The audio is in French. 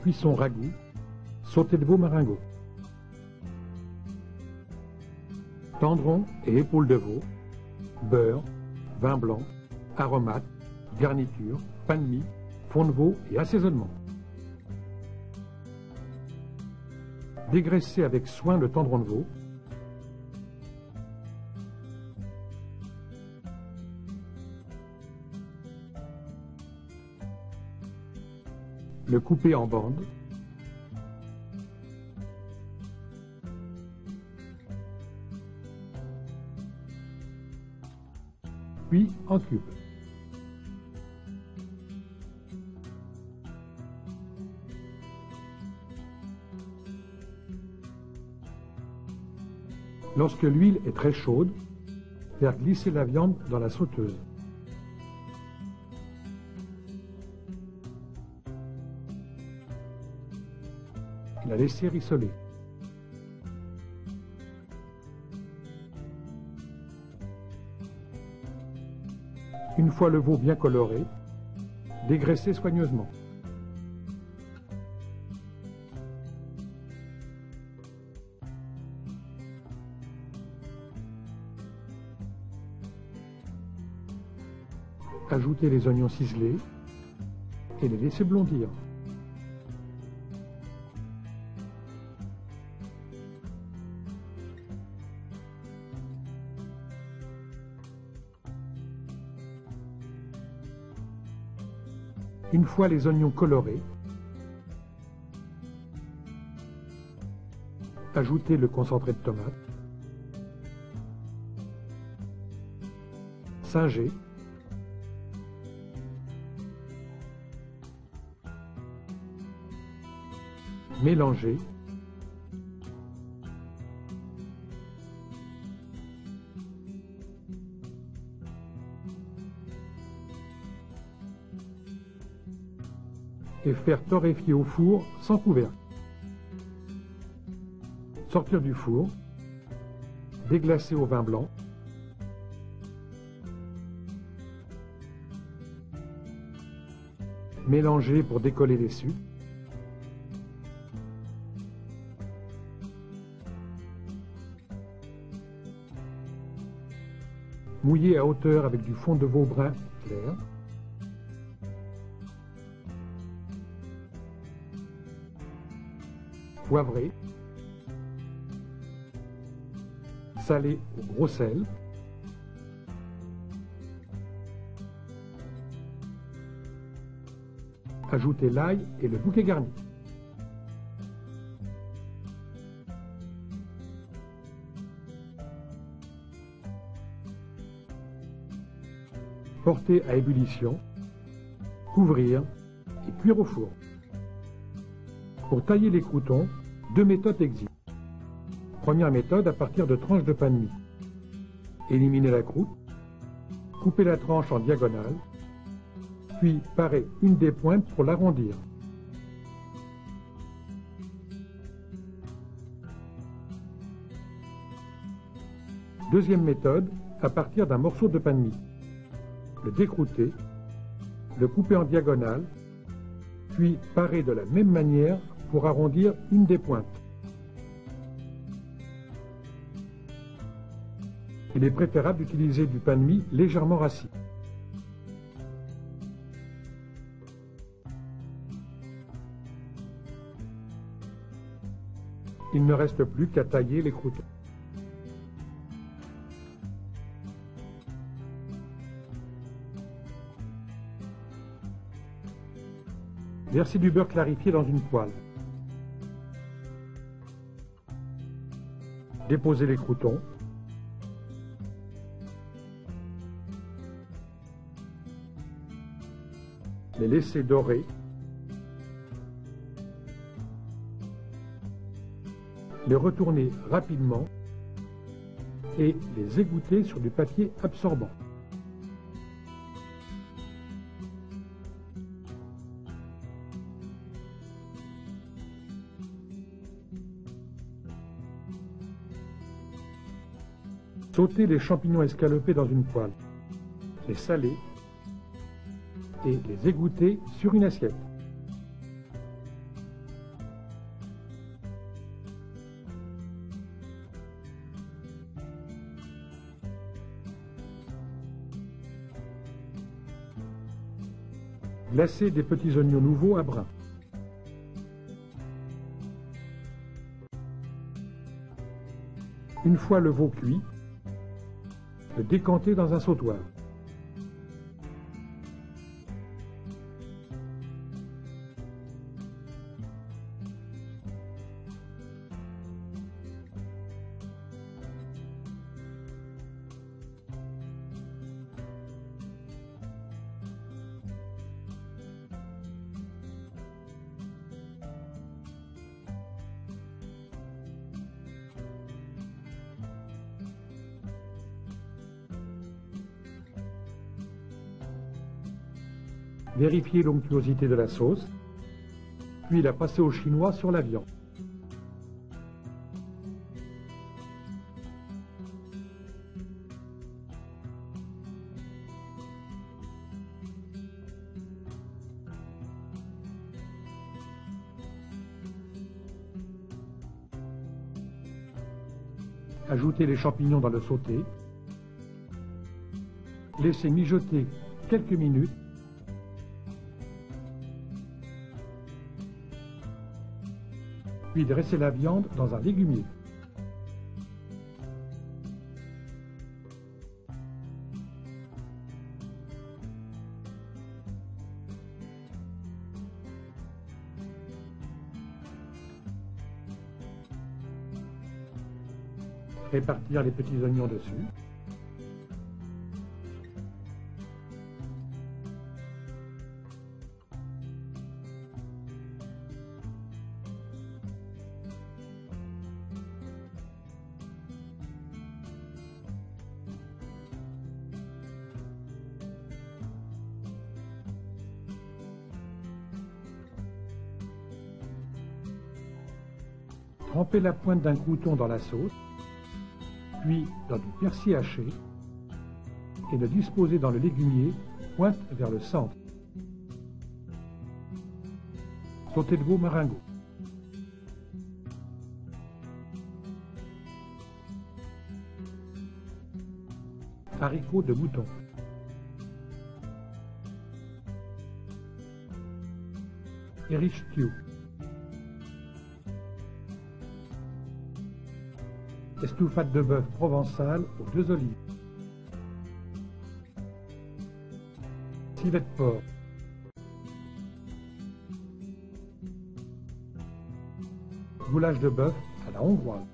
cuisson ragoût, sauté de veau maringot. Tendrons et épaules de veau, beurre, vin blanc, aromates, garniture, pain de mie, fond de veau et assaisonnement. Dégraissez avec soin le tendron de veau. Le couper en bandes. Puis en cubes. Lorsque l'huile est très chaude, faire glisser la viande dans la sauteuse. Et la laisser rissoler. Une fois le veau bien coloré, dégraissez soigneusement. Ajoutez les oignons ciselés et les laisser blondir. Une fois les oignons colorés, ajoutez le concentré de tomate, singez, mélangez, et faire torréfier au four sans couvercle. Sortir du four, déglacer au vin blanc, mélanger pour décoller les sucres, mouiller à hauteur avec du fond de veau brun clair, poivrer, saler au gros sel, ajouter l'ail et le bouquet garni. Porter à ébullition, couvrir et cuire au four. Pour tailler les croûtons, deux méthodes existent. Première méthode à partir de tranches de pain de mie. Éliminez la croûte, coupez la tranche en diagonale, puis parez une des pointes pour l'arrondir. Deuxième méthode à partir d'un morceau de pain de mie. Le décrouter, le couper en diagonale, puis parer de la même manière pour arrondir une des pointes. Il est préférable d'utiliser du pain de mie légèrement rassis. Il ne reste plus qu'à tailler les croûtons. Versez du beurre clarifié dans une poêle. Déposez les croûtons. Les laisser dorer. Les retourner rapidement et les égoutter sur du papier absorbant. Sautez les champignons escalopés dans une poêle, les saler et les égoutter sur une assiette. Glacez des petits oignons nouveaux à brun. Une fois le veau cuit, le décanter dans un sautoir. Vérifiez l'onctuosité de la sauce, puis la passer au chinois sur la viande. Ajoutez les champignons dans le sauté. Laissez mijoter quelques minutes. Puis dressez la viande dans un légumier. Répartir les petits oignons dessus. Trempez la pointe d'un crouton dans la sauce, puis dans du persil haché, et le disposez dans le légumier, pointe vers le centre. Sauté de veau maringot. Haricots de mouton. Irish stew. Estouffade de bœuf provençal aux 2 olives. Civet de porc. Goulash de bœuf à la hongroise.